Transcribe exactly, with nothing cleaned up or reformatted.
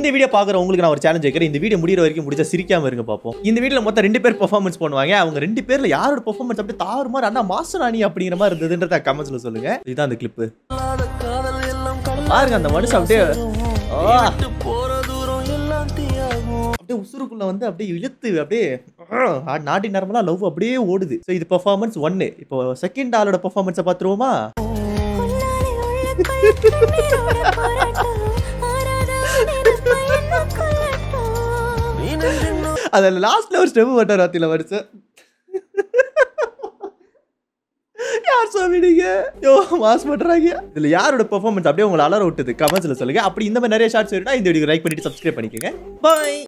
இந்த வீடியோ பாக்குற உங்களுக்கு நான் ஒரு சேலஞ்ச் வைக்கிறேன். இந்த வீடியோ முடியற வரைக்கும் முடிச்சா சிரிக்காம இருங்க பாப்போம். இந்த வீடியோல மொத்தம் ரெண்டு பேர் பெர்ஃபார்மன்ஸ் பண்ணுவாங்க. அவங்க ரெண்டு பேர்ல யாரோட பெர்ஃபார்மன்ஸ் அப்படியே தாறுமாறு அண்ணா மாசனானி அப்படிங்கிற மாதிரி இருந்ததுன்றத கமெண்ட்ஸ்ல சொல்லுங்க. இதுதான் அந்த கிளிப். பாருங்க அந்த மனுஷன் அப்படியே அப்படியே உசுருக்குள்ள வந்து அப்படியே இழுத்து அப்படியே நாட்டி நரம்பெல்லாம் லவ் அப்படியே ஓடுது. ஸோ இது பெர்ஃபார்மன்ஸ் ஒன்னு. இப்போ செகண்ட் ஆளோட பெர்ஃபார்மன்ஸை பார்த்துருவோமா? அதில் லாஸ்ட்ல ஒரு ஸ்டெப் போட்டார் ராத்தில வருஷம். யார் சொல்லிடுங்க யோ மாஸ் பண்றாங்க. இதுல யாரோட பெர்ஃபார்மன்ஸ் அப்படியே உங்களை அலற விட்டது கமெண்ட்ஸ்ல சொல்லுங்க. அப்படி இந்த மாதிரி நிறைய ஷார்ட்ஸ் வேணும்னா இந்த வீடியோ லைக் பண்ணிட்டு சப்ஸ்கிரைப் பண்ணிக்கோங்க. பை.